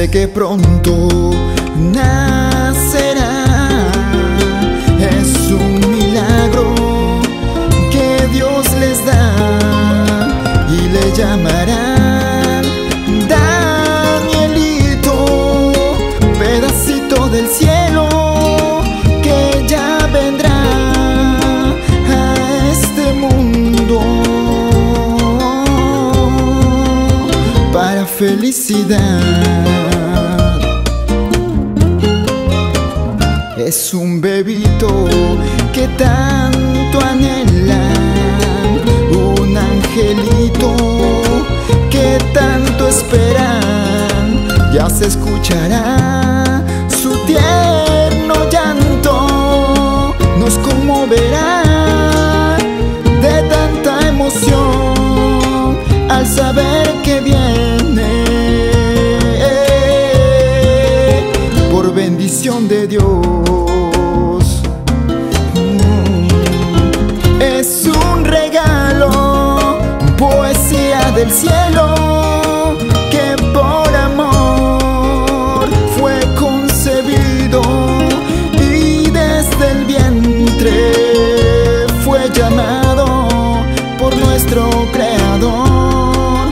que pronto nacerá. Es un milagro que Dios les da y le llamarán Danielito, pedacito del cielo que ya vendrá a este mundo para felicidad. Es un bebito que tanto anhelan, un angelito que tanto esperan. Ya se escuchará su tierno llanto, nos conmoverá de tanta emoción al saber que viene por bendición de Dios. Es un regalo, poesía del cielo, que por amor fue concebido y desde el vientre fue llamado por nuestro Creador.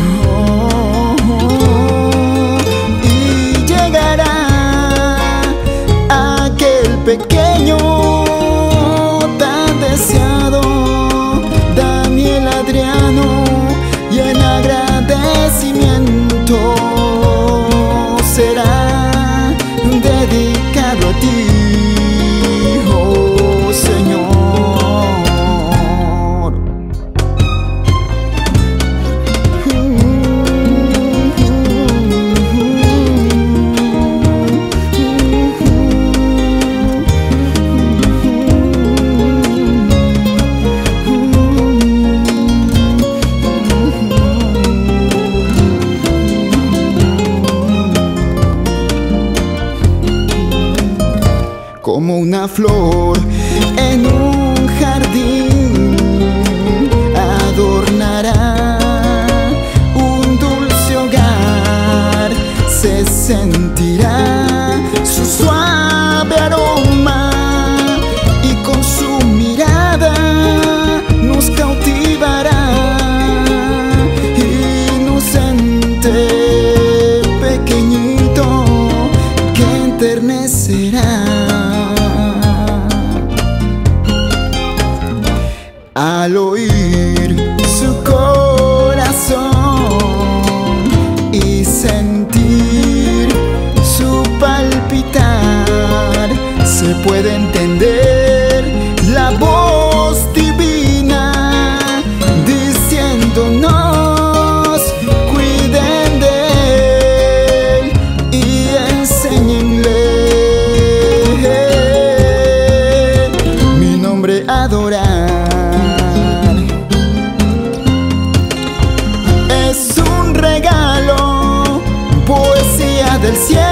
Y llegará aquel pequeño tan deseado, Daniel Adriano, y en agradecimiento será dedicado a ti, oh Señor. Como una flor en un jardín, adornará un dulce hogar. Se sentirá su suave aroma y con su mirada nos cautivará. Inocente, pequeñito, que enternecerá al oír su corazón y sentir su palpitar. Se puede entender la voz divina diciéndonos: cuiden de él y enséñenle mi nombre a adorar. Poesía del cielo